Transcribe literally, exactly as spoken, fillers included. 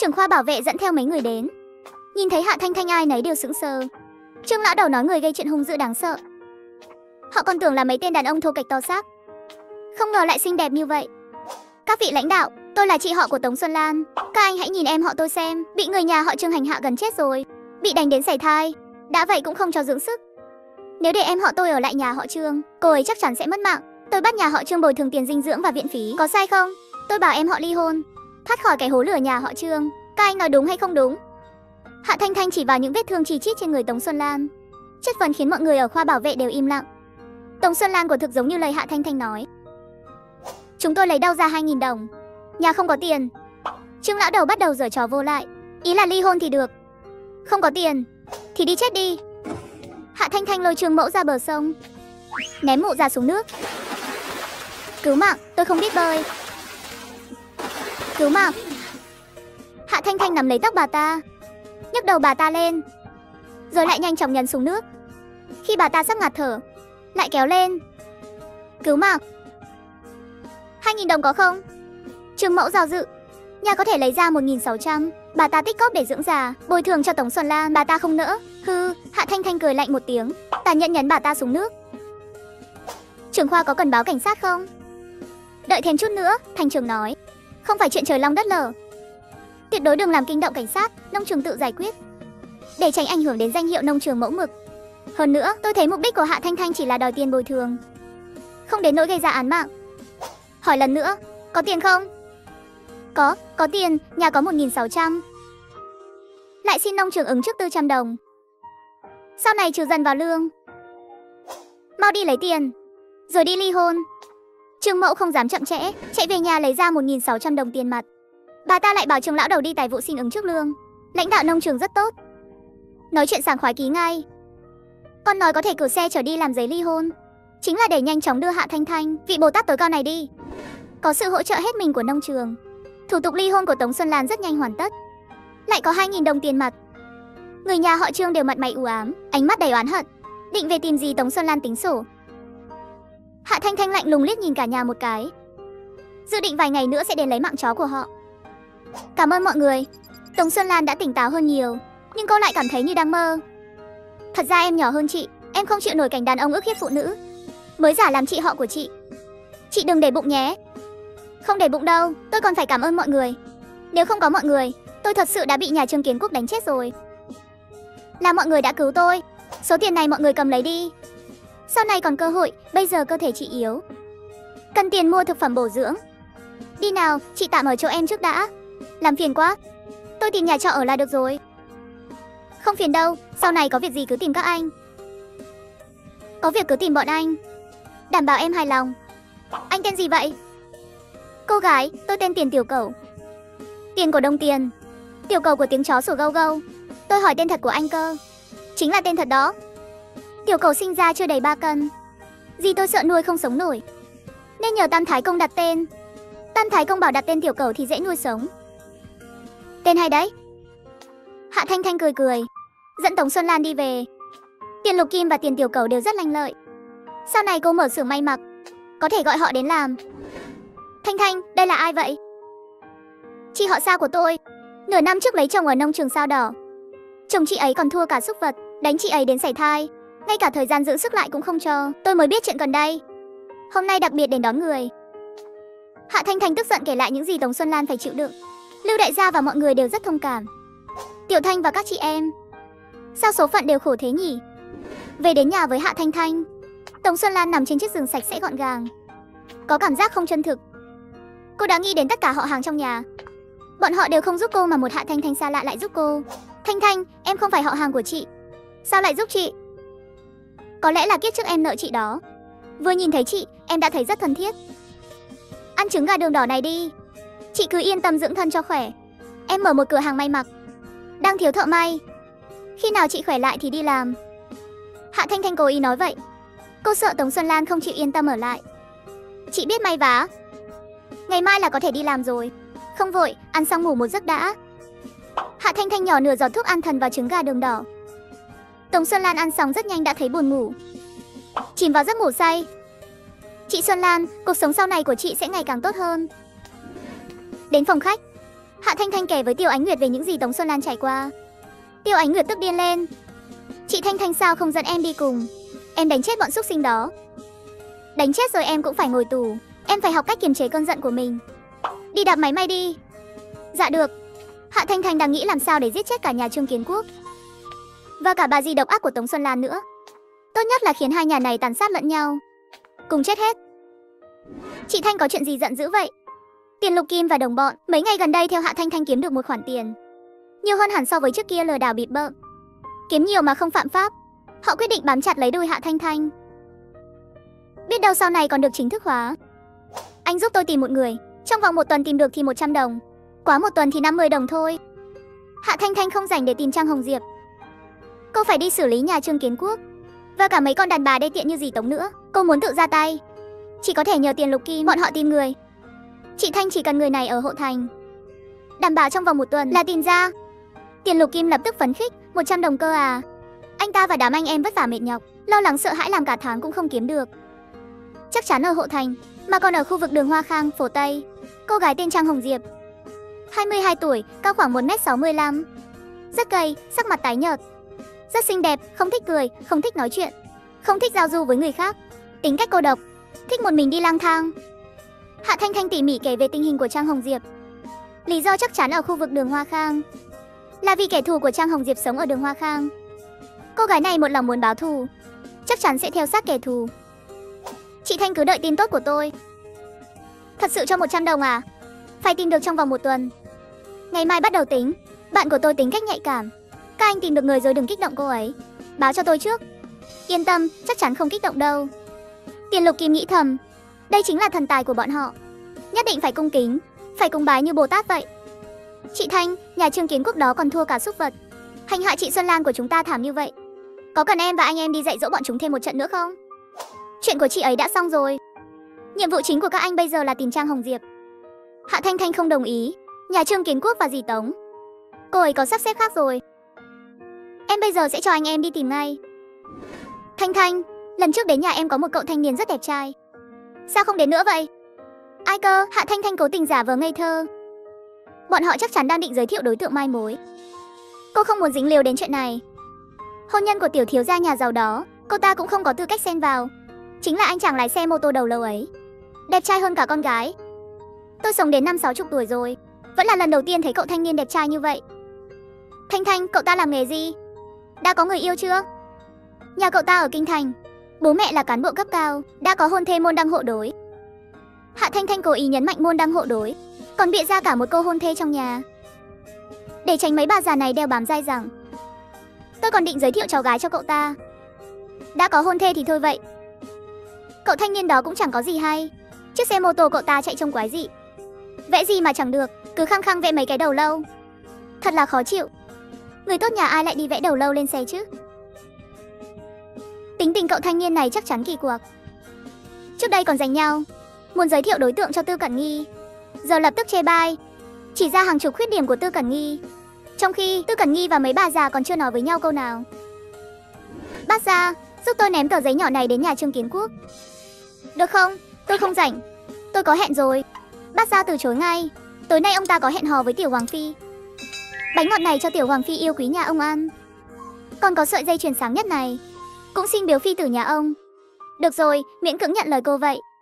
Trưởng khoa bảo vệ dẫn theo mấy người đến. Nhìn thấy Hạ Thanh Thanh ai nấy đều sững sờ. Trương lão đầu nói người gây chuyện hung dữ đáng sợ. Họ còn tưởng là mấy tên đàn ông thô kệch to xác, không ngờ lại xinh đẹp như vậy. Các vị lãnh đạo, tôi là chị họ của Tống Xuân Lan. Các anh hãy nhìn em họ tôi xem, bị người nhà họ Trương hành hạ gần chết rồi, bị đánh đến sảy thai, đã vậy cũng không cho dưỡng sức. Nếu để em họ tôi ở lại nhà họ Trương, cô ấy chắc chắn sẽ mất mạng. Tôi bắt nhà họ Trương bồi thường tiền dinh dưỡng và viện phí, có sai không? Tôi bảo em họ ly hôn, thoát khỏi cái hố lửa nhà họ Trương. Các anh nói đúng hay không đúng? Hạ Thanh Thanh chỉ vào những vết thương chi chít trên người Tống Xuân Lan, chất vấn khiến mọi người ở khoa bảo vệ đều im lặng. Tống Xuân Lan quả thực giống như lời Hạ Thanh Thanh nói. Chúng tôi lấy đâu ra hai nghìn đồng, nhà không có tiền. Trương lão đầu bắt đầu giở trò vô lại, ý là ly hôn thì được, không có tiền thì đi chết đi. Hạ Thanh Thanh lôi Trương mẫu ra bờ sông, ném mụ già xuống nước. Cứu mạng, tôi không biết bơi. Cứu mạng. Hạ Thanh Thanh nắm lấy tóc bà ta, nhấc đầu bà ta lên, rồi lại nhanh chóng nhấn xuống nước. Khi bà ta sắp ngạt thở, lại kéo lên. Cứu mạng. Hai nghìn đồng có không? Trương mẫu do dự. Nhà có thể lấy ra một nghìn sáu trăm. Bà ta tích cóp để dưỡng già, bồi thường cho Tống Xuân Lan. Bà ta không nỡ. Hư. Hạ Thanh Thanh cười lạnh một tiếng, tàn nhẫn nhấn bà ta xuống nước. Trưởng khoa có cần báo cảnh sát không? Đợi thêm chút nữa, Thành trưởng nói. Không phải chuyện trời long đất lở, tuyệt đối đừng làm kinh động cảnh sát, nông trường tự giải quyết, để tránh ảnh hưởng đến danh hiệu nông trường mẫu mực. Hơn nữa, tôi thấy mục đích của Hạ Thanh Thanh chỉ là đòi tiền bồi thường, không đến nỗi gây ra án mạng. Hỏi lần nữa, có tiền không? Có, có tiền, nhà có một nghìn sáu trăm. Lại xin nông trường ứng trước tư trăm đồng, sau này trừ dần vào lương. Mau đi lấy tiền, rồi đi ly hôn. Trương mẫu không dám chậm trễ, chạy về nhà lấy ra một nghìn sáu trăm đồng tiền mặt. Bà ta lại bảo Trương lão đầu đi tài vụ xin ứng trước lương. Lãnh đạo nông trường rất tốt, nói chuyện sảng khoái ký ngay. Con nói có thể cử xe chở đi làm giấy ly hôn, chính là để nhanh chóng đưa Hạ Thanh Thanh, vị Bồ Tát tối cao này đi. Có sự hỗ trợ hết mình của nông trường, thủ tục ly hôn của Tống Xuân Lan rất nhanh hoàn tất. Lại có hai nghìn đồng tiền mặt. Người nhà họ Trương đều mặt mày u ám, ánh mắt đầy oán hận, định về tìm gì Tống Xuân Lan tính sổ. Hạ Thanh Thanh lạnh lùng liếc nhìn cả nhà một cái, dự định vài ngày nữa sẽ đến lấy mạng chó của họ. Cảm ơn mọi người. Tống Xuân Lan đã tỉnh táo hơn nhiều, nhưng cô lại cảm thấy như đang mơ. Thật ra em nhỏ hơn chị, em không chịu nổi cảnh đàn ông ức hiếp phụ nữ, mới giả làm chị họ của chị. Chị đừng để bụng nhé. Không để bụng đâu, tôi còn phải cảm ơn mọi người. Nếu không có mọi người, tôi thật sự đã bị nhà Trương Kiến Quốc đánh chết rồi. Là mọi người đã cứu tôi, số tiền này mọi người cầm lấy đi. Sau này còn cơ hội, bây giờ cơ thể chị yếu, cần tiền mua thực phẩm bổ dưỡng. Đi nào, chị tạm ở chỗ em trước đã. Làm phiền quá, tôi tìm nhà trọ ở là được rồi. Không phiền đâu, sau này có việc gì cứ tìm các anh. Có việc cứ tìm bọn anh, đảm bảo em hài lòng. Anh tên gì vậy? Cô gái, tôi tên Tiền Tiểu Cẩu. Tiền của Đông Tiền, Tiểu Cẩu của tiếng chó sủa gâu gâu. Tôi hỏi tên thật của anh cơ. Chính là tên thật đó. Tiểu Cẩu sinh ra chưa đầy ba cân. Dì tôi sợ nuôi không sống nổi, nên nhờ Tam Thái Công đặt tên. Tam Thái Công bảo đặt tên Tiểu Cẩu thì dễ nuôi sống. Tên hay đấy. Hạ Thanh Thanh cười cười, dẫn Tống Xuân Lan đi về. Tiền Lục Kim và Tiền Tiểu Cẩu đều rất lanh lợi. Sau này cô mở xưởng may mặc, có thể gọi họ đến làm. Thanh Thanh, đây là ai vậy? Chị họ Sao của tôi, nửa năm trước lấy chồng ở nông trường Sao Đỏ. Chồng chị ấy còn thua cả súc vật, đánh chị ấy đến sảy thai, ngay cả thời gian dưỡng sức lại cũng không cho. Tôi mới biết chuyện gần đây, hôm nay đặc biệt đến đón người. Hạ Thanh Thanh tức giận kể lại những gì Tống Xuân Lan phải chịu đựng. Lưu đại gia và mọi người đều rất thông cảm. Tiểu Thanh và các chị em, sao số phận đều khổ thế nhỉ? Về đến nhà với Hạ Thanh Thanh, Tống Xuân Lan nằm trên chiếc giường sạch sẽ gọn gàng, có cảm giác không chân thực. Cô đã nghĩ đến tất cả họ hàng trong nhà, bọn họ đều không giúp cô mà một Hạ Thanh Thanh xa lạ lại giúp cô. Thanh Thanh, em không phải họ hàng của chị, sao lại giúp chị? Có lẽ là kiếp trước em nợ chị đó. Vừa nhìn thấy chị, em đã thấy rất thân thiết. Ăn trứng gà đường đỏ này đi, chị cứ yên tâm dưỡng thân cho khỏe. Em mở một cửa hàng may mặc, đang thiếu thợ may, khi nào chị khỏe lại thì đi làm. Hạ Thanh Thanh cố ý nói vậy, cô sợ Tống Xuân Lan không chịu yên tâm ở lại. Chị biết may vá, ngày mai là có thể đi làm rồi. Không vội, ăn xong ngủ một giấc đã. Hạ Thanh Thanh nhỏ nửa giọt thuốc an thần vào trứng gà đường đỏ. Tống Xuân Lan ăn xong rất nhanh đã thấy buồn ngủ, chìm vào giấc ngủ say. Chị Xuân Lan, cuộc sống sau này của chị sẽ ngày càng tốt hơn. Đến phòng khách, Hạ Thanh Thanh kể với Tiêu Ánh Nguyệt về những gì Tống Xuân Lan trải qua. Tiêu Ánh Nguyệt tức điên lên. Chị Thanh Thanh sao không dẫn em đi cùng? Em đánh chết bọn xúc sinh đó. Đánh chết rồi em cũng phải ngồi tù. Em phải học cách kiềm chế cơn giận của mình. Đi đạp máy may đi. Dạ được. Hạ Thanh Thanh đang nghĩ làm sao để giết chết cả nhà Trương Kiến Quốc và cả bà dì độc ác của Tống Xuân Lan nữa. Tốt nhất là khiến hai nhà này tàn sát lẫn nhau, cùng chết hết. Chị Thanh có chuyện gì giận dữ vậy? Tiền Lục Kim và đồng bọn mấy ngày gần đây theo Hạ Thanh Thanh kiếm được một khoản tiền nhiều hơn hẳn so với trước kia lừa đảo bịp bợm. Kiếm nhiều mà không phạm pháp, họ quyết định bám chặt lấy đuôi Hạ Thanh Thanh. Biết đâu sau này còn được chính thức hóa. Anh giúp tôi tìm một người, trong vòng một tuần tìm được thì một trăm đồng, quá một tuần thì năm mươi đồng thôi. Hạ Thanh Thanh không rảnh để tìm Trang Hồng Diệp. Cô phải đi xử lý nhà Trương Kiến Quốc và cả mấy con đàn bà đê tiện như dì Tống nữa. Cô muốn tự ra tay, chỉ có thể nhờ Tiền Lục Kim bọn họ tìm người. Chị Thanh chỉ cần người này ở hộ thành, đảm bảo trong vòng một tuần là tìm ra. Tiền Lục Kim lập tức phấn khích. Một trăm đồng cơ à? Anh ta và đám anh em vất vả mệt nhọc, lo lắng sợ hãi làm cả tháng cũng không kiếm được. Chắc chắn ở hộ thành, mà còn ở khu vực đường Hoa Khang, Phổ Tây. Cô gái tên Trang Hồng Diệp, hai mươi hai tuổi, cao khoảng một mét sáu mươi lăm, rất gầy, sắc mặt tái nhợt, rất xinh đẹp, không thích cười, không thích nói chuyện, không thích giao du với người khác, tính cách cô độc, thích một mình đi lang thang. Hạ Thanh Thanh tỉ mỉ kể về tình hình của Trang Hồng Diệp. Lý do chắc chắn ở khu vực đường Hoa Khang là vì kẻ thù của Trang Hồng Diệp sống ở đường Hoa Khang. Cô gái này một lòng muốn báo thù, chắc chắn sẽ theo sát kẻ thù. Chị Thanh cứ đợi tin tốt của tôi. Thật sự cho một trăm đồng à? Phải tìm được trong vòng một tuần. Ngày mai bắt đầu tính. Bạn của tôi tính cách nhạy cảm. Các anh tìm được người rồi đừng kích động cô ấy. Báo cho tôi trước. Yên tâm, chắc chắn không kích động đâu. Tiền Lục Kim nghĩ thầm, đây chính là thần tài của bọn họ, nhất định phải cung kính, phải cúng bái như Bồ Tát vậy. Chị Thanh, nhà Trương Kiến Quốc đó còn thua cả súc vật, hành hạ chị Xuân Lan của chúng ta thảm như vậy. Có cần em và anh em đi dạy dỗ bọn chúng thêm một trận nữa không? Chuyện của chị ấy đã xong rồi. Nhiệm vụ chính của các anh bây giờ là tìm Trang Hồng Diệp. Hạ Thanh Thanh không đồng ý. Nhà Trương Kiến Quốc và dì Tống, cô ấy có sắp xếp khác rồi. Em bây giờ sẽ cho anh em đi tìm ngay. Thanh Thanh, lần trước đến nhà em có một cậu thanh niên rất đẹp trai. Sao không đến nữa vậy? Ai cơ? Hạ Thanh Thanh cố tình giả vờ ngây thơ. Bọn họ chắc chắn đang định giới thiệu đối tượng mai mối. Cô không muốn dính líu đến chuyện này. Hôn nhân của tiểu thiếu gia nhà giàu đó, cô ta cũng không có tư cách xen vào. Chính là anh chàng lái xe mô tô đầu lâu ấy, đẹp trai hơn cả con gái. Tôi sống đến năm sáu chục tuổi rồi, vẫn là lần đầu tiên thấy cậu thanh niên đẹp trai như vậy. Thanh Thanh, cậu ta làm nghề gì? Đã có người yêu chưa? Nhà cậu ta ở Kinh Thành, bố mẹ là cán bộ cấp cao, đã có hôn thê môn đăng hộ đối. Hạ Thanh Thanh cố ý nhấn mạnh môn đăng hộ đối, còn bịa ra cả một cô hôn thê trong nhà, để tránh mấy bà già này đeo bám dai dẳng. Tôi còn định giới thiệu cháu gái cho cậu ta. Đã có hôn thê thì thôi vậy. Cậu thanh niên đó cũng chẳng có gì hay. Chiếc xe mô tô cậu ta chạy trông quái dị, vẽ gì mà chẳng được, cứ khăng khăng vẽ mấy cái đầu lâu. Thật là khó chịu. Người tốt nhà ai lại đi vẽ đầu lâu lên xe chứ? Tính tình cậu thanh niên này chắc chắn kỳ quặc. Trước đây còn giành nhau, muốn giới thiệu đối tượng cho Tư Cẩn Nghi, giờ lập tức chê bai, chỉ ra hàng chục khuyết điểm của Tư Cẩn Nghi, trong khi Tư Cẩn Nghi và mấy bà già còn chưa nói với nhau câu nào. Bác gia, giúp tôi ném tờ giấy nhỏ này đến nhà Trương Kiến Quốc. Được không? Tôi không rảnh, tôi có hẹn rồi. Bác gia từ chối ngay. Tối nay ông ta có hẹn hò với Tiểu Hoàng Phi. Bánh ngọt này cho Tiểu Hoàng Phi yêu quý nhà ông ăn. Còn có sợi dây chuyền sáng nhất này, cũng xin biếu phi tử nhà ông. Được rồi, miễn cưỡng nhận lời cô vậy.